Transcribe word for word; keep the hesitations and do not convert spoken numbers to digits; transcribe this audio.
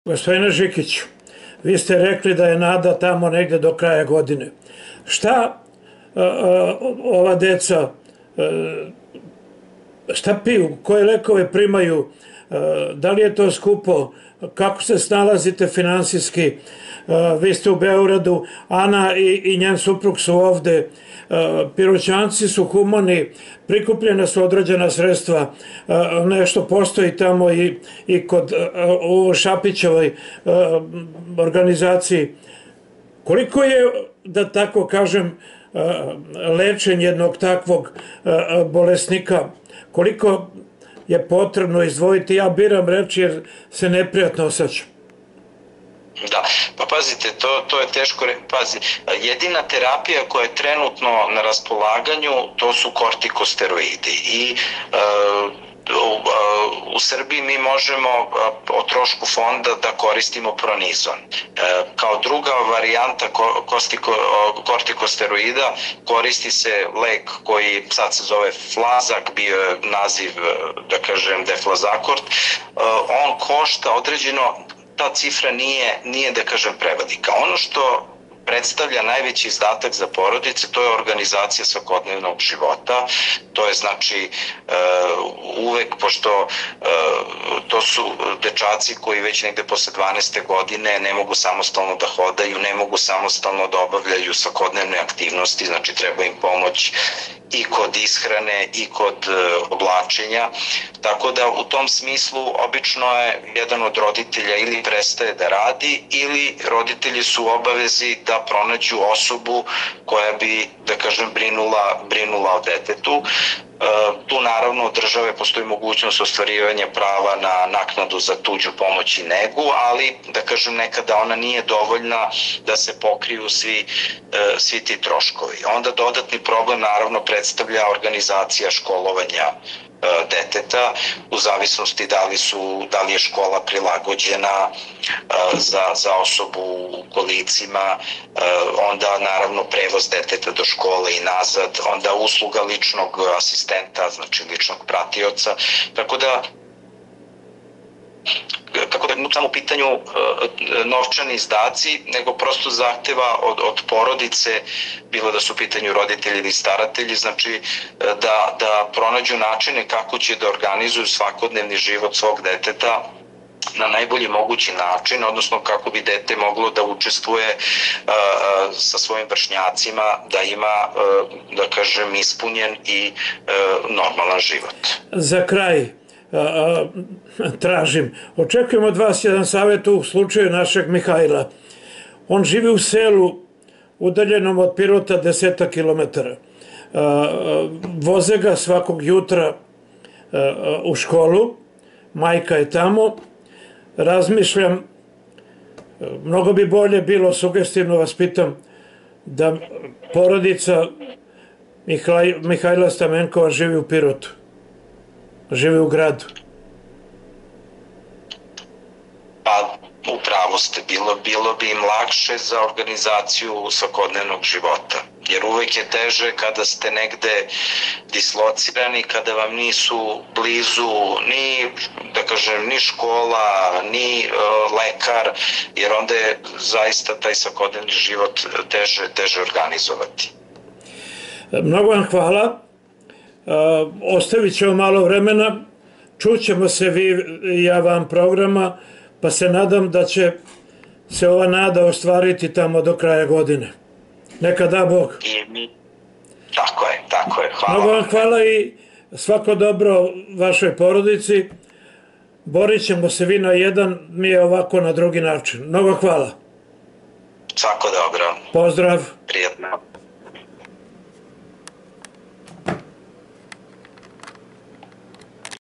Gospodine Žikiću, vi ste rekli da je nada tamo negde do kraja godine. Šta ova deca, šta piju, koje lekove primaju, da li je to skupo, kako se snalazite finansijski? Vi ste u Beogradu, Ana i njen suprug su ovde, Piroćanci su humani, prikupljena su određena sredstva, nešto postoji tamo i kod u Šapićevoj organizaciji. Koliko je, da tako kažem, lečenje jednog takvog bolesnika, koliko je potrebno izdvojiti? Ja biram reči jer se neprijatno osjećam. Da, pa pazite, to, to je teško, pazi, jedina terapija koja je trenutno na raspolaganju, to su kortikosteroidi i uh, u, u Srbiji mi možemo o trošku fonda da koristimo pronizon. Kao druga varijanta kortikosteroida koristi se lek koji sad se zove Flazak, bio je naziv, da kažem, Deflazakort. On košta određeno, ta cifra nije, nije da kažem prevelika. Ono što predstavlja najveći izdatak za porodice, to je organizacija svakodnevnog života. To je znači uvek, pošto to su dečaci koji već negde posle dvanaeste godine ne mogu samostalno da hodaju, ne mogu samostalno da obavljaju svakodnevne aktivnosti, znači treba im pomoć i kod ishrane i kod oblačenja. Tako da u tom smislu obično je jedan od roditelja ili prestaje da radi ili roditelji su u obavezi da pronađu osobu koja bi, da kažem, brinula, brinula o detetu. Tu naravno od države postoji mogućnost ostvarivanja prava na naknadu za tuđu pomoć i negu, ali da kažem nekada ona nije dovoljna da se pokriju svi, svi ti troškovi. Onda dodatni problem naravno predstavlja organizacija školovanja deteta, u zavisnosti da li, su, da li je škola prilagođena za, za osobu u kolicima, onda naravno prevoz deteta do škole i nazad, onda usluga ličnog asistenta, znači ličnog pratioca, tako da kako da samo u pitanju e, novčani izdaci, nego prosto zahteva od, od porodice, bilo da su u pitanju roditelji ili staratelji, znači da, da pronađu načine kako će da organizuju svakodnevni život svog deteta na najbolji mogući način, odnosno kako bi dete moglo da učestvuje uh, sa svojim vršnjacima, da ima, uh, da kažem, ispunjen i uh, normalan život. Za kraj, tražim, očekujem od vas jedan savjet u slučaju našeg Mihajla. On živi u selu udaljenom od Pirota desetak kilometara. Voze ga svakog jutra u školu, majka je tamo. Razmišljam, mnogo bi bolje bilo, sugestivno vas pitam, da porodica Mihajla Stamenkova živi u Pirotu, živi u gradu. Pa, upravo ste, bilo, bilo bi im lakše za organizaciju svakodnevnog života. Jer uvek je teže kada ste negde dislocirani, kada vam nisu blizu ni, da kažem, ni škola, ni uh, lekar, jer onda je zaista taj svakodnevni život teže, teže organizovati. Mnogo vam hvala. Uh, ostavit ćemo malo vremena, čućemo se vi i ja vam programa, pa se nadam da će se ova nada ostvariti tamo do kraja godine. Neka da Bog. I mi. Tako je, tako je. Hvala. Mnogo vam hvala i svako dobro vašoj porodici. Borit ćemo se vi na jedan, mi je ovako na drugi način. Mnogo hvala. Svako dobro. Pozdrav. Prijetno.